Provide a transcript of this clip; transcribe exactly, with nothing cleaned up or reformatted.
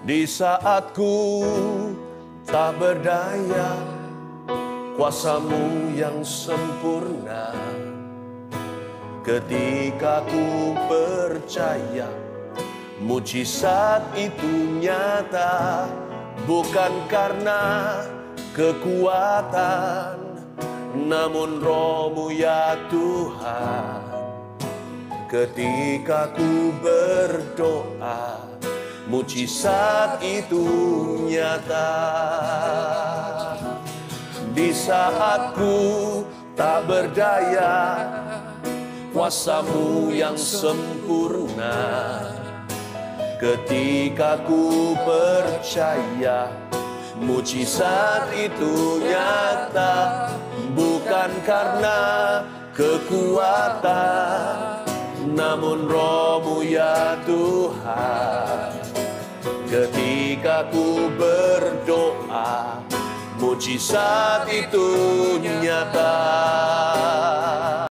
Di saat ku tak berdaya, kuasa-Mu yang sempurna. Ketika ku percaya, mujizat itu nyata. Bukan karena kekuatan, namun Roh-Mu ya Tuhan. Ketika ku berdoa, mujizat itu nyata. Di saat ku tak berdaya, kuasa-Mu yang sempurna. Ketika ku percaya, mujizat itu nyata. Bukan karena kekuatan, namun Roh-Mu ya Tuhan. Ketika ku berdoa, mujizat itu nyata.